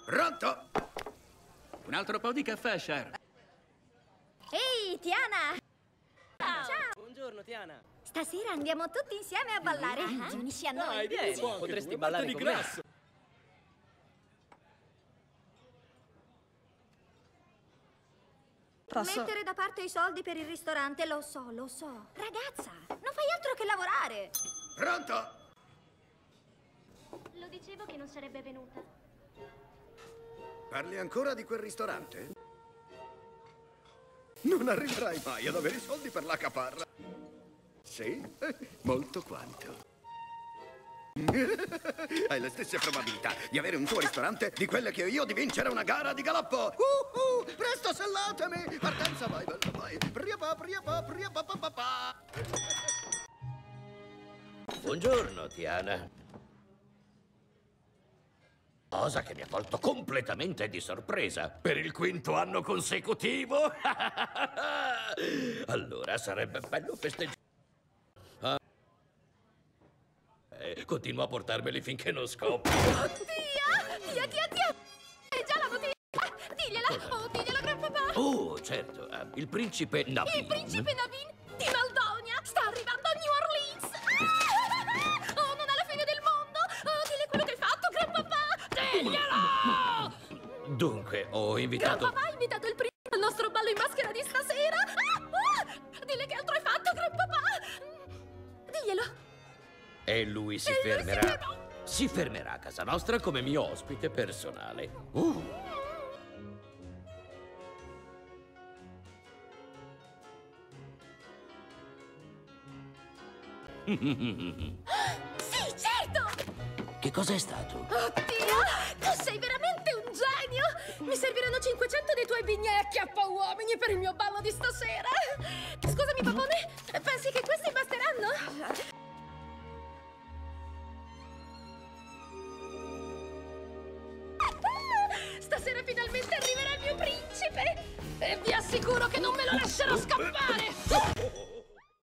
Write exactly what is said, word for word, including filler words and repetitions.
Pronto? Un altro po' di caffè, Cher. Ehi, Tiana! Ciao! Ciao! Buongiorno, Tiana! Stasera andiamo tutti insieme a ballare. Ti unisci a noi? Dai, vieni, Sì. potresti ballare con me. Posso... Mettere da parte i soldi per il ristorante, lo so, lo so. Ragazza, non fai altro che lavorare. Pronto? Lo dicevo che non sarebbe venuta. Parli ancora di quel ristorante? Non arriverai mai ad avere i soldi per la caparra. Sì, molto quanto. Hai le stesse probabilità di avere un tuo ristorante di quelle che ho io di vincere una gara di galoppo. Uh, uh, presto, sellatemi! Partenza, vai, bella, vai. Priapa, priapa, priapa, pa, pa, pa. Buongiorno, Tiana. Cosa che mi ha colto completamente di sorpresa per il quinto anno consecutivo. Allora sarebbe bello festeggiare. Ah. Eh, continua a portarmeli finché non scoppio. Tia! Tia, tia, tia! È già la bottiglia! Digliela! Oh, digliela, gran papà! Oh, certo, eh, il principe Navin. Il principe Navin di Maldonia sta arrivando a New Orleans! Ah! Oh, non è la fine del mondo! Oh, dille quello che hai fatto, gran papà! Diglielo! Dunque, ho invitato... Gran papà ha invitato il principe al nostro ballo in maschera di stasera! Ah! Ah! Dille che altro hai fatto, gran papà! Diglielo! E lui si E lui si fermerà. ferma- Si fermerà a casa nostra come mio ospite personale. Uh. Sì, certo! Che cos'è stato? Oddio! Tu sei veramente un genio! Mi serviranno cinquecento dei tuoi bignè acchiappa-uomini per il mio ballo di stasera! Scusami, papone, pensi che questi basteranno? Stasera finalmente arriverà il mio principe! E vi assicuro che non me lo lascerò scappare!